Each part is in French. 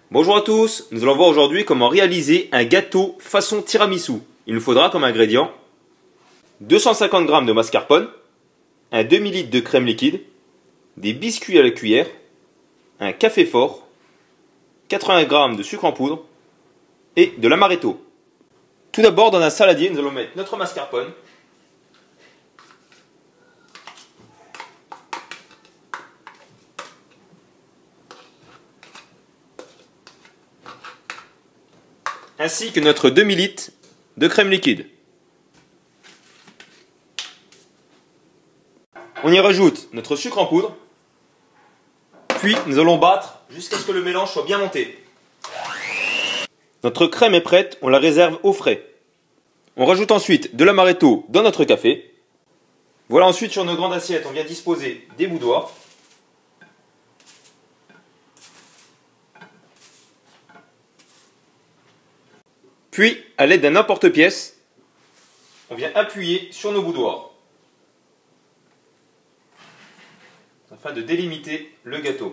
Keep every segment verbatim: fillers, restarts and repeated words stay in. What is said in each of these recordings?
Bonjour à tous, nous allons voir aujourd'hui comment réaliser un gâteau façon tiramisu. Il nous faudra comme ingrédients deux cent cinquante grammes de mascarpone, un demi-litre de crème liquide, des biscuits à la cuillère, un café fort, quatre-vingts grammes de sucre en poudre et de l'amaretto. Tout d'abord, dans un saladier, nous allons mettre notre mascarpone, ainsi que notre demi-litre de crème liquide. On y rajoute notre sucre en poudre, puis nous allons battre jusqu'à ce que le mélange soit bien monté. Notre crème est prête, on la réserve au frais. On rajoute ensuite de l'amaretto dans notre café. Voilà, ensuite sur nos grandes assiettes, on vient disposer des boudoirs. Puis, à l'aide d'un emporte-pièce, on vient appuyer sur nos boudoirs afin de délimiter le gâteau.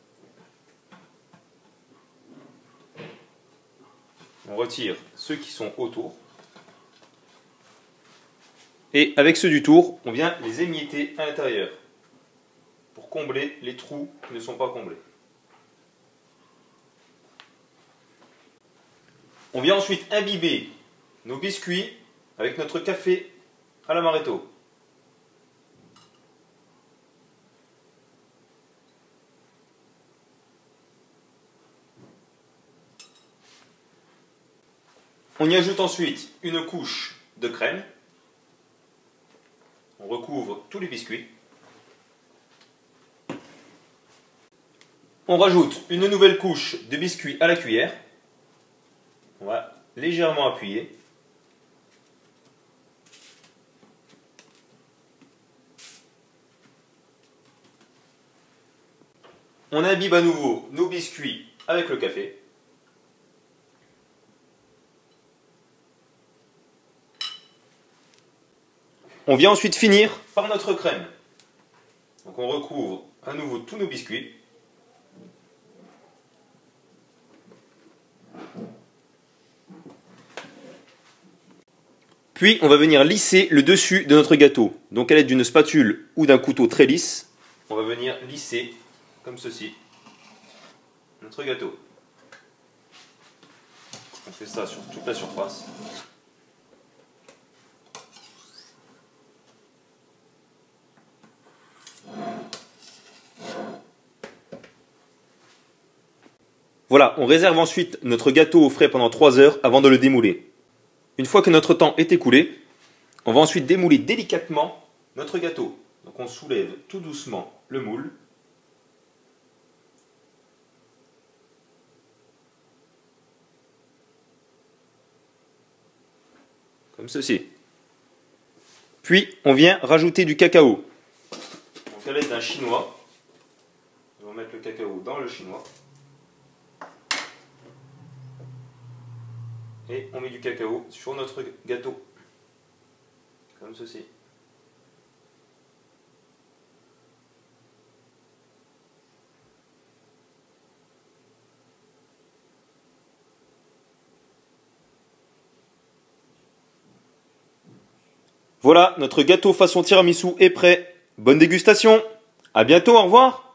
On retire ceux qui sont autour. Et avec ceux du tour, on vient les émietter à l'intérieur pour combler les trous qui ne sont pas comblés. On vient ensuite imbiber nos biscuits avec notre café à l'amaretto. On y ajoute ensuite une couche de crème. On recouvre tous les biscuits. On rajoute une nouvelle couche de biscuits à la cuillère. On va légèrement appuyer. On imbibe à nouveau nos biscuits avec le café. On vient ensuite finir par notre crème. Donc on recouvre à nouveau tous nos biscuits. Puis on va venir lisser le dessus de notre gâteau. Donc à l'aide d'une spatule ou d'un couteau très lisse, on va venir lisser comme ceci notre gâteau. On fait ça sur toute la surface. Voilà, on réserve ensuite notre gâteau au frais pendant trois heures avant de le démouler. Une fois que notre temps est écoulé, on va ensuite démouler délicatement notre gâteau. Donc on soulève tout doucement le moule. Comme ceci. Puis on vient rajouter du cacao. Donc à l'aide d'un chinois, on va mettre le cacao dans le chinois. Et on met du cacao sur notre gâteau, comme ceci. Voilà, notre gâteau façon tiramisu est prêt. Bonne dégustation. À bientôt, au revoir.